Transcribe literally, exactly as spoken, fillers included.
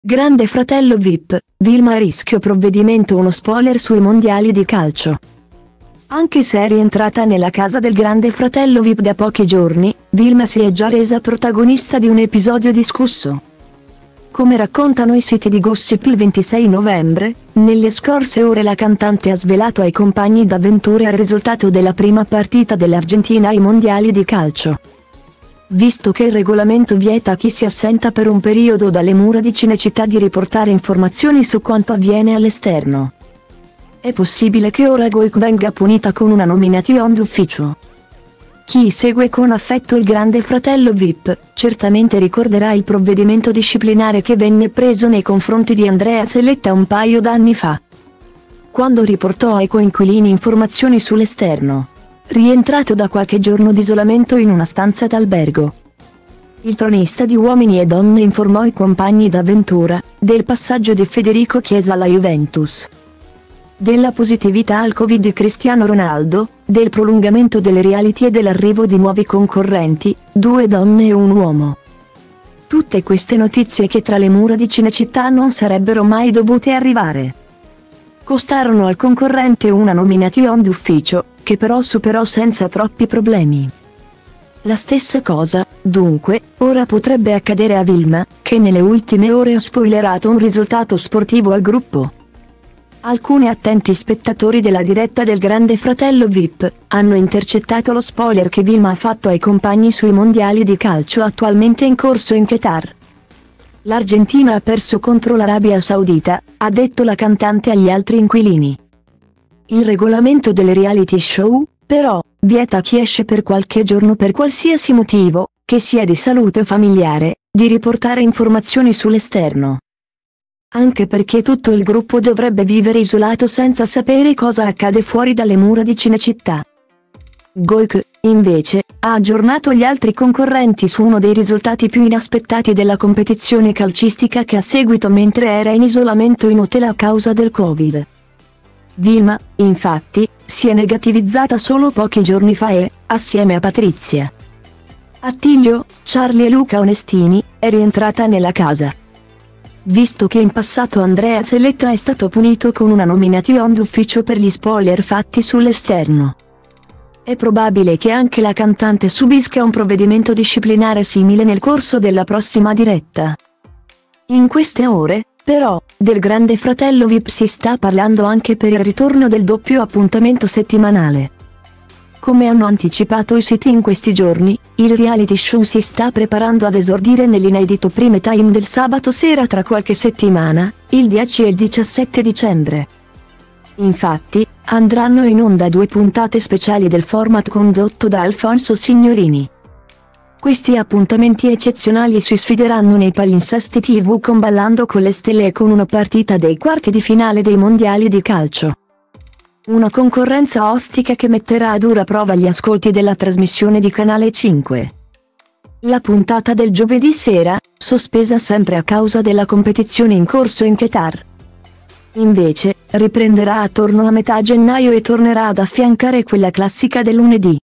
Grande Fratello V I P, Vilma a rischio provvedimento uno spoiler sui mondiali di calcio. Anche se è rientrata nella casa del Grande Fratello V I P da pochi giorni, Vilma si è già resa protagonista di un episodio discusso. Come raccontano i siti di gossip il ventisei novembre, nelle scorse ore la cantante ha svelato ai compagni d'avventura il risultato della prima partita dell'Argentina ai mondiali di calcio. Visto che il regolamento vieta a chi si assenta per un periodo dalle mura di Cinecittà di riportare informazioni su quanto avviene all'esterno, è possibile che ora Goik venga punita con una nomination d'ufficio. Chi segue con affetto il Grande Fratello V I P, certamente ricorderà il provvedimento disciplinare che venne preso nei confronti di Andrea Selletta un paio d'anni fa, quando riportò ai coinquilini informazioni sull'esterno, rientrato da qualche giorno di isolamento in una stanza d'albergo. Il tronista di Uomini e Donne informò i compagni d'avventura del passaggio di Federico Chiesa alla Juventus, della positività al Covid di Cristiano Ronaldo, del prolungamento delle reality e dell'arrivo di nuovi concorrenti, due donne e un uomo. Tutte queste notizie che tra le mura di Cinecittà non sarebbero mai dovute arrivare, costarono al concorrente una nomination d'ufficio, che però superò senza troppi problemi. La stessa cosa, dunque, ora potrebbe accadere a Vilma, che nelle ultime ore ha spoilerato un risultato sportivo al gruppo. Alcuni attenti spettatori della diretta del Grande Fratello V I P hanno intercettato lo spoiler che Vilma ha fatto ai compagni sui mondiali di calcio attualmente in corso in Qatar. L'Argentina ha perso contro l'Arabia Saudita, ha detto la cantante agli altri inquilini. Il regolamento delle reality show, però, vieta a chi esce per qualche giorno per qualsiasi motivo, che sia di salute o familiare, di riportare informazioni sull'esterno. Anche perché tutto il gruppo dovrebbe vivere isolato senza sapere cosa accade fuori dalle mura di Cinecittà. Goik, invece, ha aggiornato gli altri concorrenti su uno dei risultati più inaspettati della competizione calcistica che ha seguito mentre era in isolamento in hotel a causa del Covid. Vilma, infatti, si è negativizzata solo pochi giorni fa e, assieme a Patrizia, Attilio, Charlie e Luca Onestini, è rientrata nella casa. Visto che in passato Andrea Selletta è stato punito con una nomination d'ufficio per gli spoiler fatti sull'esterno, è probabile che anche la cantante subisca un provvedimento disciplinare simile nel corso della prossima diretta. In queste ore, però, del Grande Fratello V I P si sta parlando anche per il ritorno del doppio appuntamento settimanale. Come hanno anticipato i siti in questi giorni, il reality show si sta preparando ad esordire nell'inedito prime time del sabato sera tra qualche settimana, il dieci e il diciassette dicembre. Infatti, andranno in onda due puntate speciali del format condotto da Alfonso Signorini. Questi appuntamenti eccezionali si sfideranno nei palinsesti tivù con Ballando con le stelle e con una partita dei quarti di finale dei mondiali di calcio. Una concorrenza ostica che metterà a dura prova gli ascolti della trasmissione di Canale cinque. La puntata del giovedì sera, sospesa sempre a causa della competizione in corso in Qatar, invece, riprenderà attorno a metà gennaio e tornerà ad affiancare quella classica del lunedì.